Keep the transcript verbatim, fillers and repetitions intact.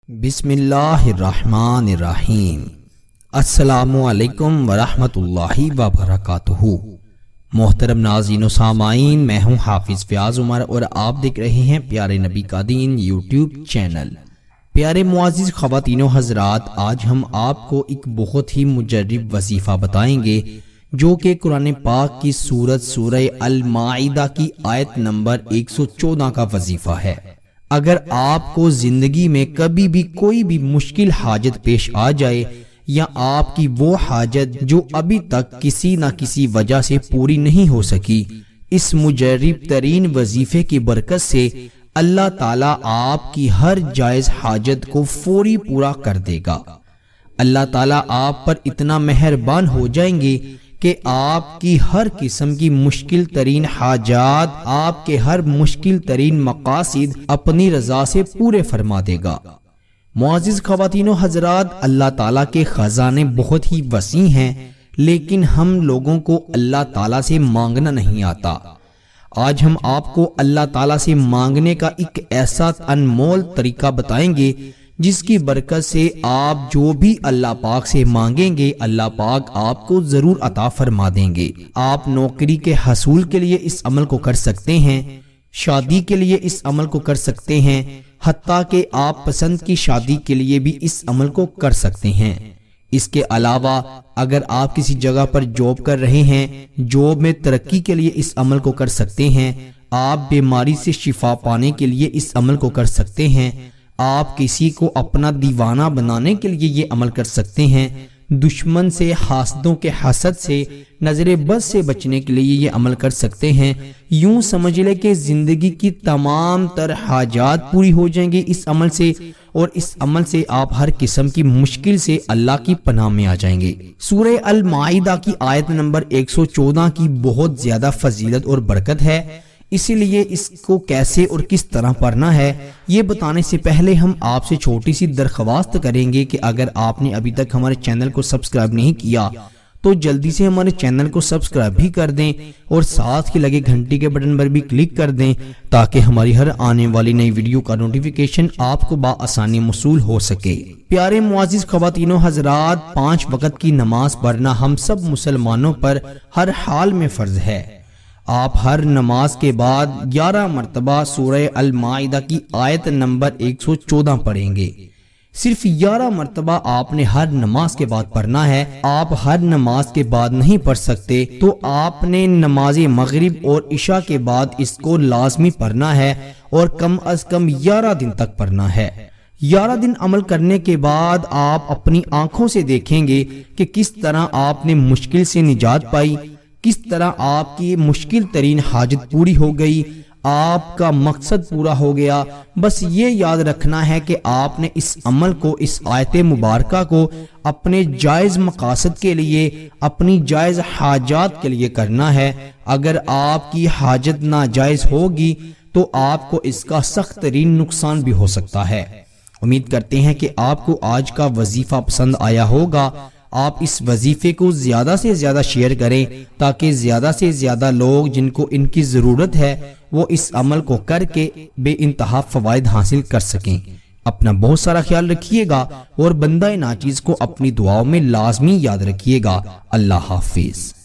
بسم اللہ الرحمن الرحیم۔ السلام علیکم ورحمۃ اللہ وبرکاتہ۔ محترم ناظرین و سامعین، میں ہوں حافظ فیاض عمر اور آپ دیکھ رہے ہیں پیارے نبی کا دین یوٹیوب چینل۔ پیارے معزز خواتین و حضرات، آج ہم آپ کو ایک بہت ہی مجرب وظیفہ بتائیں گے جو کہ قرآن پاک کی سورت سورہ المائدہ کی آیت نمبر ایک سو چودہ کا وظیفہ ہے۔ اگر آپ کو زندگی میں کبھی بھی کوئی بھی مشکل حاجت پیش آ جائے یا آپ کی وہ حاجت جو ابھی تک کسی نہ کسی وجہ سے پوری نہیں ہو سکی، اس مجرب ترین وظیفے کی برکت سے اللہ تعالیٰ آپ کی ہر جائز حاجت کو فوری پورا کر دے گا۔ اللہ تعالیٰ آپ پر اتنا مہربان ہو جائیں گے کہ آپ کی ہر قسم کی مشکل ترین حاجات، آپ کے ہر مشکل ترین مقاصد اپنی رضا سے پورے فرما دے گا۔ معزز خواتین و حضرات، اللہ تعالیٰ کے خزانے بہت ہی وسیع ہیں، لیکن ہم لوگوں کو اللہ تعالیٰ سے مانگنا نہیں آتا۔ آج ہم آپ کو اللہ تعالیٰ سے مانگنے کا ایک ایسا انمول طریقہ بتائیں گے جس کی برکت سے آپ جو بھی اللہ پاک سے مانگیں گے، اللہ پاک آپ کو ضرور عطا فرما دیں گے۔ آپ نوکری کے حصول کے لیے اس عمل کو کر سکتے ہیں، شادی کے لیے اس عمل کو کر سکتے ہیں، حتیٰ کہ آپ پسند کی شادی کے لیے بھی اس عمل کو کر سکتے ہیں۔ اس کے علاوہ اگر آپ کسی جگہ پر جاب کر رہے ہیں، جاب میں ترقی کے لیے اس عمل کو کر سکتے ہیں۔ آپ بیماری سے شفا پانے کے لیے اس عمل کو کر سکتے ہیں۔ آپ کسی کو اپنا دیوانہ بنانے کے لیے یہ عمل کر سکتے ہیں۔ دشمن سے، حاسدوں کے حسد سے، نظر بد سے بچنے کے لیے یہ عمل کر سکتے ہیں۔ یوں سمجھ لے کہ زندگی کی تمام تر حاجات پوری ہو جائیں گی اس عمل سے، اور اس عمل سے آپ ہر قسم کی مشکل سے اللہ کی پناہ میں آ جائیں گے۔ سورہ المائدہ کی آیت نمبر ایک سو چودہ کی بہت زیادہ فضیلت اور برکت ہے، اسی لیے اس کو کیسے اور کس طرح پڑھنا ہے یہ بتانے سے پہلے ہم آپ سے چھوٹی سی درخواست کریں گے کہ اگر آپ نے ابھی تک ہمارے چینل کو سبسکرائب نہیں کیا تو جلدی سے ہمارے چینل کو سبسکرائب بھی کر دیں اور ساتھ ہی لگے گھنٹی کے بٹن پر بھی کلک کر دیں تاکہ ہماری ہر آنے والی نئی ویڈیو کا نوٹیفیکیشن آپ کو بآسانی موصول ہو سکے۔ پیارے معزز خواتین و حضرات، پانچ وقت کی نماز پڑھنا ہم سب مسلمانوں پر ہر حال میں فرض ہے۔ آپ ہر نماز کے بعد گیارہ مرتبہ سورہ المائدہ کی آیت نمبر ایک سو چودہ پڑھیں گے۔ صرف گیارہ مرتبہ آپ نے ہر نماز کے بعد پڑھنا ہے۔ آپ ہر نماز کے بعد نہیں پڑھ سکتے تو آپ نے نماز مغرب اور عشاء کے بعد اس کو لازمی پڑھنا ہے اور کم از کم گیارہ دن تک پڑھنا ہے۔ گیارہ دن عمل کرنے کے بعد آپ اپنی آنکھوں سے دیکھیں گے کہ کس طرح آپ نے مشکل سے نجات پائی، کس طرح آپ کی مشکل ترین حاجت پوری ہو گئی، آپ کا مقصد پورا ہو گیا۔ بس یہ یاد رکھنا ہے کہ آپ نے اس عمل کو، اس آیت مبارکہ کو اپنے جائز مقاصد کے لیے، اپنی جائز حاجات کے لیے کرنا ہے۔ اگر آپ کی حاجت ناجائز ہوگی تو آپ کو اس کا سخت ترین نقصان بھی ہو سکتا ہے۔ امید کرتے ہیں کہ آپ کو آج کا وظیفہ پسند آیا ہوگا۔ آپ اس وظیفے کو زیادہ سے زیادہ شیئر کریں تاکہ زیادہ سے زیادہ لوگ جن کو ان کی ضرورت ہے وہ اس عمل کو کر کے بے انتہا فوائد حاصل کر سکیں۔ اپنا بہت سارا خیال رکھیے گا اور بندہ ناچیز کو اپنی دعاؤں میں لازمی یاد رکھیے گا۔ اللہ حافظ۔